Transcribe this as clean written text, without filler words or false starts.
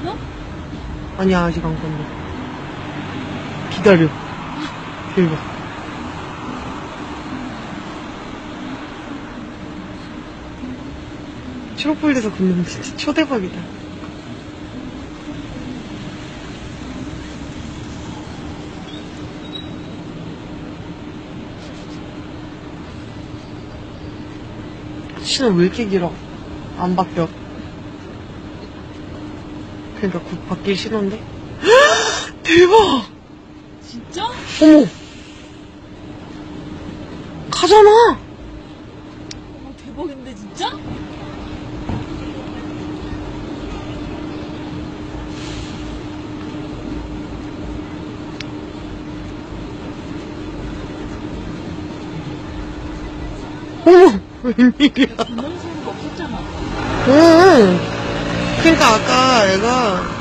갔어? 아니야, 아직 안 건너. 기다려. 대박. 초록불에서 걷는 거 진짜 초대박이다. 신호 왜 이렇게 길어? 안 바뀌어. 그러니까 곧 바뀔 신호인데? 대박! 진짜? 어머! 가잖아! 어머, 대박인데, 진짜? 어머! 웬일이야. 전원 신호가 없었잖아. 응. 그러니까 아까 애가